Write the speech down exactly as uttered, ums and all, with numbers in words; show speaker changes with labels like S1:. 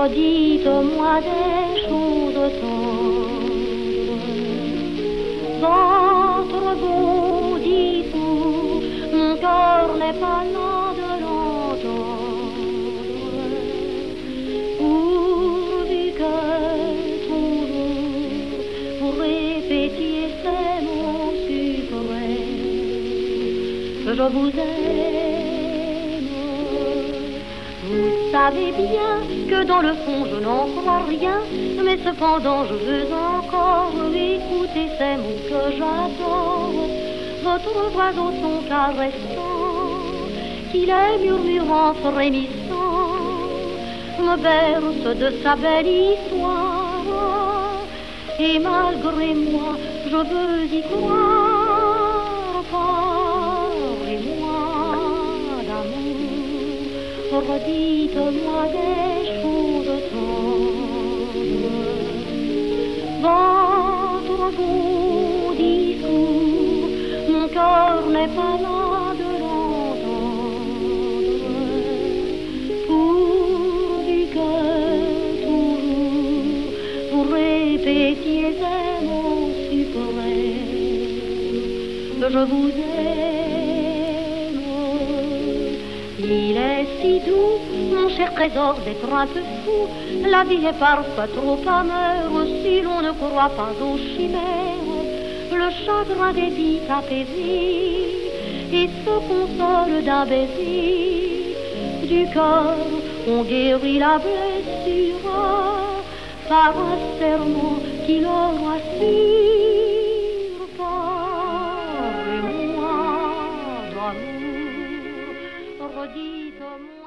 S1: Redites-moi des choses tendres. Votre beau discours, mon cœur n'est pas là de l'entendre. Pourvu que toujours vous répétiez ces mots suprêmes, que je vous aime. Vous savez bien que dans le fond je n'en crois rien, mais cependant je veux encore écouter ces mots que j'adore. Votre voix au son caressant, qui les murmurant frémissant, me berce de sa belle histoire. Et malgré moi, je veux y croire. Parlez-moi d'amour, redites-moi des choses tendres. Votre beau discours, mon cœur n'est pas là de l'entendre. Pourvu que toujours vous répétiez ces mots suprêmes, que je vous aime. Il est si doux, mon cher trésor, d'être un peu fou. La vie est parfois trop amère si l'on ne croit pas aux chimères. Le chagrin des vies apaisé et se console d'un baiser. Du cœur, on guérit la blessure par un serment qui le rassure. Parlez-moi d'amour, redites-moi.